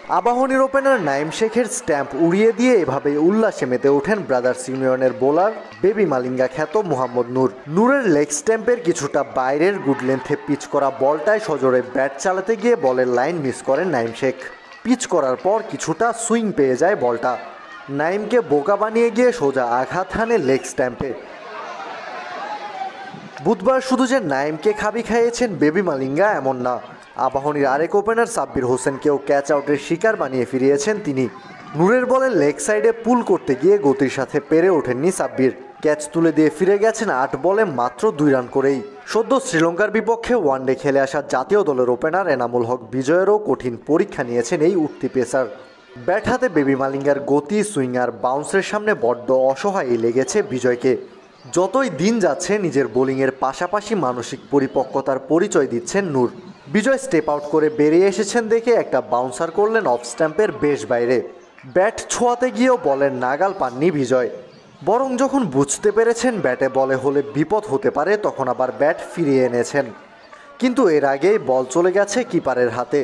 আবাহনীর opener Naim শেখের stamp উড়িয়ে দিয়ে এভাবেই উল্লাসে মেতে ওঠেন ব্রাদার্স ইউনিয়নের বোলার বেবি মালিঙ্গা খ্যাত মোহাম্মদ নূর। নূরের লেগ স্ট্যাম্পের কিছুটা বাইরের গুড লেন্থে পিচ করা বলটায় সজোরে ব্যাট চালাতে গিয়ে বলের লাইন মিস করেন নাইম শেখ। পিচ করার পর কিছুটা সুইং পেয়ে যায় বলটা। নাইমকে বোকা বানিয়ে গিয়ে সোজা আঘাত হানে লেগ স্ট্যাম্পে। বুধবার শুধু যে নাইমকে খাবি খাইয়েছেন বেবি মালিঙ্গা এমন না, আবাহনীর আরেক ওপেনার সাব্বির হোসেনকেও ক্যাচ আউটের শিকার বানিয়ে ফিরিয়েছেন তিনি। নূরের বলে লেগ সাইডে পুল করতে গিয়ে গতির সাথে পেরে ওঠেননি সাব্বির। ক্যাচ তুলে দিয়ে ফিরে গেছেন 8 বলে মাত্র 2 রান করেই। সদ্য শ্রীলঙ্কার বিপক্ষে ওয়ানডে খেলে আসা জাতীয় দলের ওপেনার এনামুল হক বিজয়েরও কঠিন পরীক্ষা নিয়েছেন এই উঠতি পেসার। ব্যাট হাতে বেবি মালিঙ্গার গতি, সুইং আর বাউন্সের সামনে বড্ড অসহায়ই লেগেছে বিজয়কে। যতই দিন যাচ্ছে নিজের বোলিংয়ের পাশাপাশি মানসিক পরিপক্কতার পরিচয় দিচ্ছেন নূর। বিজয় স্টেপ আউট করে বেরিয়ে এসেছেন দেখে একটা বাউন্সার করলেন অফ স্ট্যাম্পের বেশ বাইরে। ব্যাট ছোঁয়াতে গিয়েও বলের নাগাল পাননি বিজয়, বরং যখন বুঝতে পেরেছেন ব্যাটে বলে হলে বিপদ হতে পারে তখন আবার ব্যাট ফিরিয়ে এনেছেন। কিন্তু এর আগেই বল চলে গেছে কিপারের হাতে।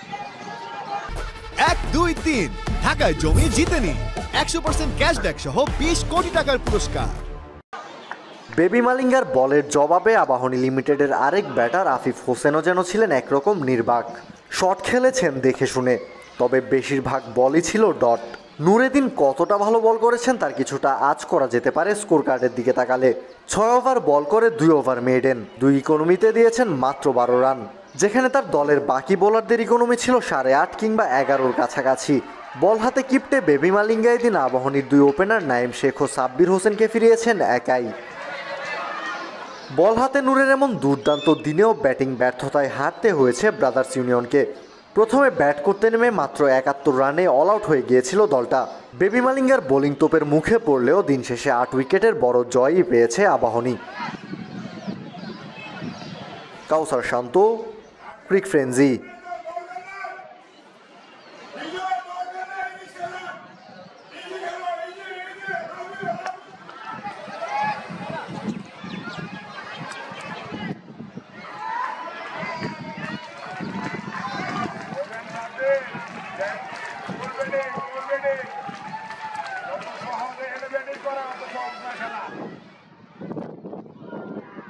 1-2-3 ঢাকায় জমি জিতে নিন 100% ক্যাশব্যাক সহ 20 কোটি টাকার পুরস্কার। বেবি মালিঙ্গার বলের জবাবে আবাহনী লিমিটেডের আরেক ব্যাটার আফিফ হোসেনও যেন ছিলেন একরকম নির্বাক। শট খেলেছেন দেখে শুনে, তবে বেশিরভাগ বলই ছিল ডট। নুরুদ্দিন কতটা ভালো বল করেছেন তার কিছুটা আঁচ করা যেতে পারে স্কোর কার্ডের দিকে তাকালে। 6 ওভার বল করে 2 ওভার মেডেন, 2 ইকোনমিতে দিয়েছেন মাত্র 12 রান, যেখানে তার দলের বাকি বোলারদের ইকোনমি ছিল 8.5 কিংবা 11-র কাছাকাছি। বল হাতে কিপটে বেবি মালিঙ্গা এদিন আবাহনীর 2 ওপেনার নাইম শেখ ও সাব্বির হোসেনকে ফিরিয়েছেন একাই। বল হাতে নূরের এমন দুর্দান্ত দিনেও ব্যাটিং ব্যর্থতায় হারতে হয়েছে ব্রাদার্স ইউনিয়নকে। প্রথমে ব্যাট করতে নেমে মাত্র 71 রানে অল আউট হয়ে গিয়েছিল দলটা। বেবি মালিঙ্গার বোলিং তোপের মুখে পড়লেও দিন শেষে 8 উইকেটের বড় জয়ই পেয়েছে আবাহনী। Kausar Shanto, crick frenzy.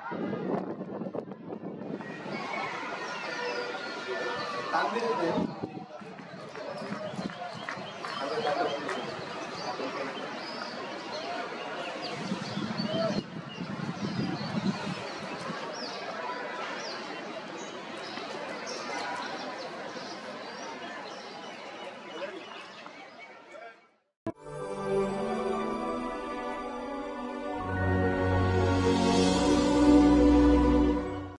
তানভীর